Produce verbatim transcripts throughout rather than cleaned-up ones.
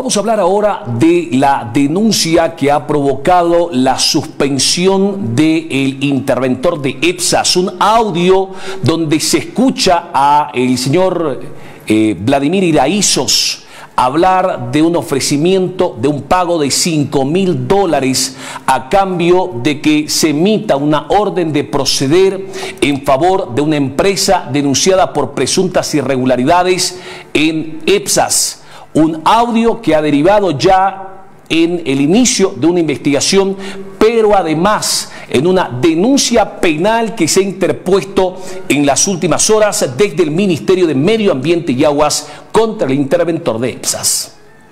Vamos a hablar ahora de la denuncia que ha provocado la suspensión del interventor de EPSAS, un audio donde se escucha a el señor eh, Vladimir Iraizos hablar de un ofrecimiento de un pago de cinco mil dólares a cambio de que se emita una orden de proceder en favor de una empresa denunciada por presuntas irregularidades en EPSAS. Un audio que ha derivado ya en el inicio de una investigación, pero además en una denuncia penal que se ha interpuesto en las últimas horas desde el Ministerio de Medio Ambiente y Aguas contra el interventor de EPSAS.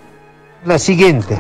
La siguiente,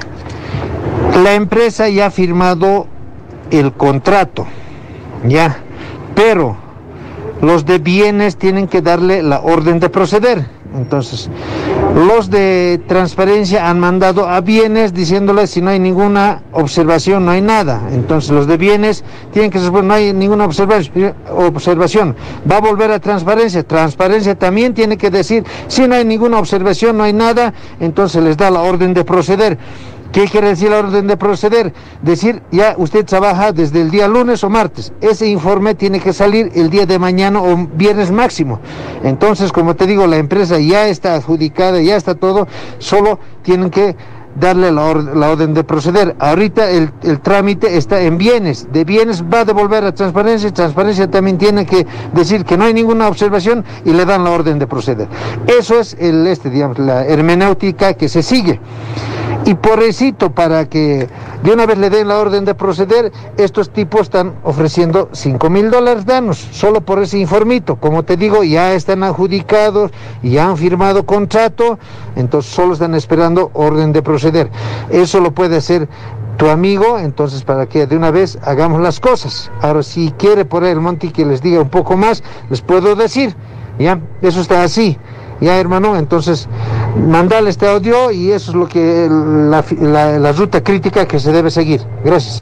la empresa ya ha firmado el contrato, ya, pero los de bienes tienen que darle la orden de proceder. Entonces, los de transparencia han mandado a bienes diciéndole si no hay ninguna observación, no hay nada. Entonces, los de bienes tienen que responder, no hay ninguna observación. Va a volver a transparencia. Transparencia también tiene que decir si no hay ninguna observación, no hay nada. Entonces, les da la orden de proceder. ¿Qué quiere decir la orden de proceder? Decir, ya usted trabaja desde el día lunes o martes. Ese informe tiene que salir el día de mañana o viernes máximo. Entonces, como te digo, la empresa ya está adjudicada, ya está todo, solo tienen que darle la, or la orden de proceder. Ahorita el, el trámite está en bienes. De bienes va a devolver a transparencia. Transparencia también tiene que decir que no hay ninguna observación y le dan la orden de proceder. Eso es el, este, digamos, la hermenéutica que se sigue. Y pobrecito, para que de una vez le den la orden de proceder, estos tipos están ofreciendo cinco mil dólares danos, solo por ese informito. Como te digo, ya están adjudicados, ya han firmado contrato, entonces solo están esperando orden de proceder. Eso lo puede hacer tu amigo, entonces para que de una vez hagamos las cosas. Ahora, si quiere por ahí el Monty que les diga un poco más, les puedo decir, ya, eso está así. Ya, hermano, entonces mandale este audio y eso es lo que la, la, la ruta crítica que se debe seguir. Gracias.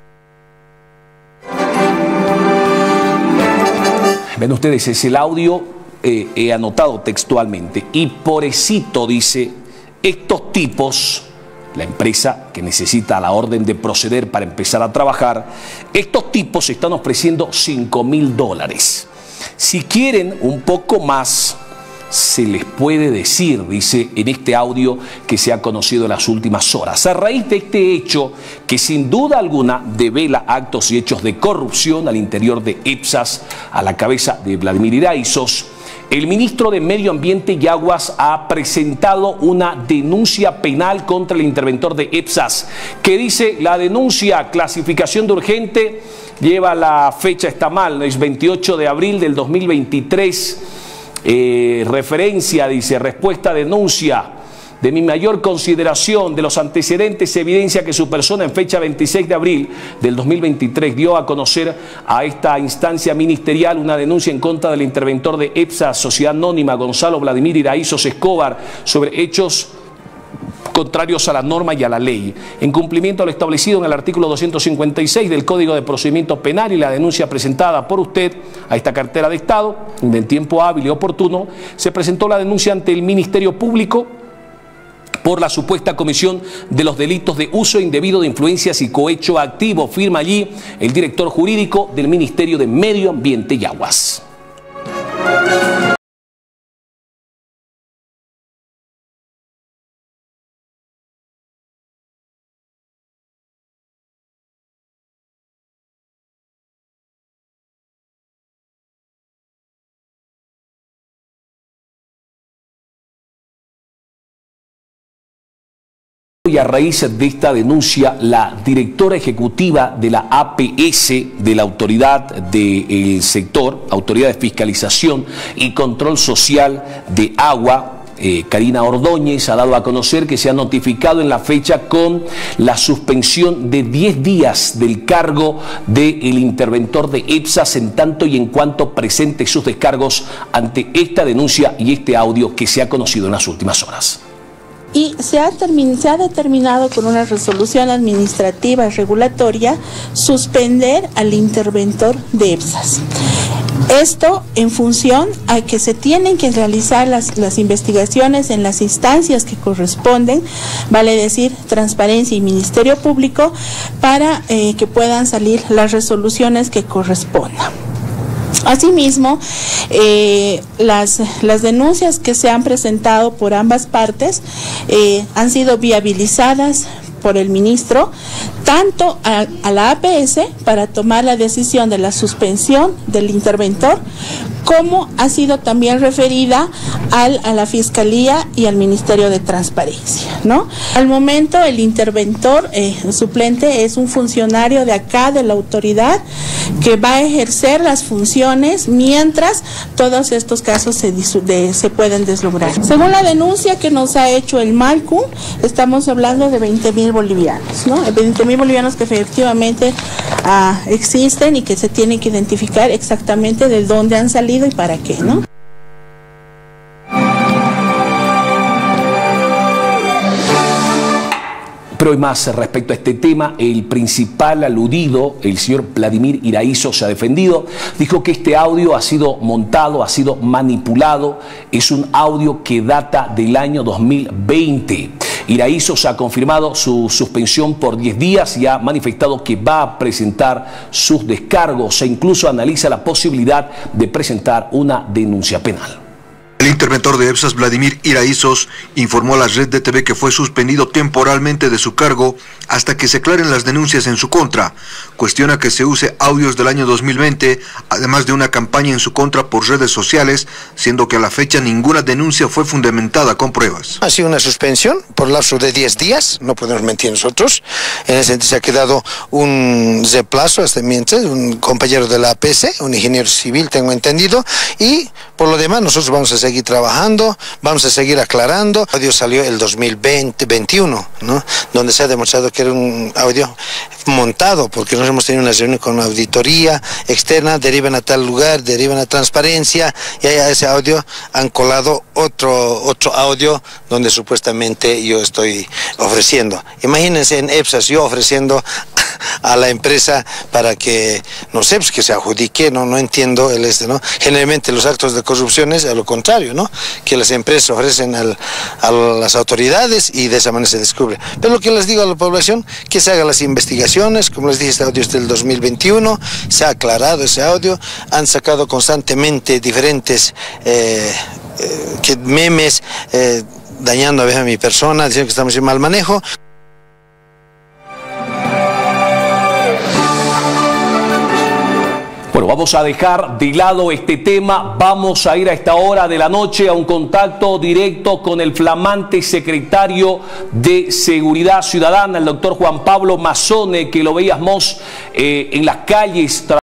Ven ustedes, es el audio, eh, he anotado textualmente. Y pobrecito, dice, estos tipos, la empresa que necesita la orden de proceder para empezar a trabajar, estos tipos están ofreciendo cinco mil dólares. Si quieren un poco más, se les puede decir, dice en este audio que se ha conocido en las últimas horas. A raíz de este hecho, que sin duda alguna devela actos y hechos de corrupción al interior de EPSAS, a la cabeza de Vladimir Iraizos, el ministro de Medio Ambiente y Aguas ha presentado una denuncia penal contra el interventor de EPSAS, que dice la denuncia, clasificación de urgente, lleva la fecha, está mal, es veintiocho de abril del dos mil veintitrés, Eh, referencia, dice, respuesta, denuncia, de mi mayor consideración de los antecedentes, evidencia que su persona en fecha veintiséis de abril del dos mil veintitrés dio a conocer a esta instancia ministerial una denuncia en contra del interventor de EPSAS, Sociedad Anónima, Gonzalo Vladimir Iraizos Escobar, sobre hechos contrarios a la norma y a la ley, en cumplimiento a lo establecido en el artículo doscientos cincuenta y seis del Código de Procedimiento Penal, y la denuncia presentada por usted a esta cartera de Estado, en tiempo hábil y oportuno, se presentó la denuncia ante el Ministerio Público por la supuesta comisión de los delitos de uso indebido de influencias y cohecho activo, firma allí el director jurídico del Ministerio de Medio Ambiente y Aguas. Y a raíz de esta denuncia, la directora ejecutiva de la A P S, de la Autoridad del Sector, Autoridad de Fiscalización y Control Social de Agua, eh, Karina Ordóñez, ha dado a conocer que se ha notificado en la fecha con la suspensión de diez días del cargo del interventor de EPSAS, en tanto y en cuanto presente sus descargos ante esta denuncia y este audio que se ha conocido en las últimas horas. Y se ha, se ha determinado con una resolución administrativa regulatoria suspender al interventor de EPSAS. Esto en función a que se tienen que realizar las, las investigaciones en las instancias que corresponden, vale decir, Transparencia y Ministerio Público, para eh, que puedan salir las resoluciones que correspondan. Asimismo, eh, las, las denuncias que se han presentado por ambas partes eh, han sido viabilizadas por el ministro, tanto a, a la A P S para tomar la decisión de la suspensión del interventor, como ha sido también referida al, a la Fiscalía y al Ministerio de Transparencia, ¿no? Al momento el interventor eh, suplente es un funcionario de acá, de la autoridad, que va a ejercer las funciones mientras todos estos casos se, de, se pueden deslumbrar. Según la denuncia que nos ha hecho el Malcum, estamos hablando de veinte mil bolivianos, ¿no? veinte mil bolivianos que efectivamente ah, existen y que se tienen que identificar exactamente de dónde han salido y para qué, ¿no? Pero hay más respecto a este tema. El principal aludido, el señor Vladimir Iraízo, se ha defendido. Dijo que este audio ha sido montado, ha sido manipulado. Es un audio que data del año dos mil veinte. Iraízo ha confirmado su suspensión por diez días y ha manifestado que va a presentar sus descargos e incluso analiza la posibilidad de presentar una denuncia penal. El interventor de EPSAS, Vladimir Iraízos, informó a la red de T V que fue suspendido temporalmente de su cargo hasta que se aclaren las denuncias en su contra. Cuestiona que se use audios del año dos mil veinte, además de una campaña en su contra por redes sociales, siendo que a la fecha ninguna denuncia fue fundamentada con pruebas. Ha sido una suspensión por lapso de diez días, no podemos mentir nosotros. En ese sentido se ha quedado un reemplazo hasta mientras, un compañero de la A P S, un ingeniero civil, tengo entendido, y por lo demás nosotros vamos a seguir trabajando, vamos a seguir aclarando. El audio salió el dos mil veinte, veintiuno, ¿no? Donde se ha demostrado que era un audio montado, porque nos hemos tenido una reunión con una auditoría externa, derivan a tal lugar, derivan a Transparencia, y a ese audio han colado otro, otro audio donde supuestamente yo estoy ofreciendo. Imagínense en EPSAS yo ofreciendo a la empresa para que, no sé, pues que se adjudique, no, no entiendo el este, ¿no? Generalmente los actos de corrupción es a lo contrario, ¿no? Que las empresas ofrecen al, a las autoridades y de esa manera se descubre. Pero lo que les digo a la población, que se hagan las investigaciones, como les dije, este audio es del dos mil veintiuno, se ha aclarado ese audio, han sacado constantemente diferentes eh, eh, que memes eh, dañando a veces a mi persona, diciendo que estamos en mal manejo. Bueno, vamos a dejar de lado este tema, vamos a ir a esta hora de la noche a un contacto directo con el flamante secretario de Seguridad Ciudadana, el doctor Juan Pablo Mazzone, que lo veíamos eh, en las calles.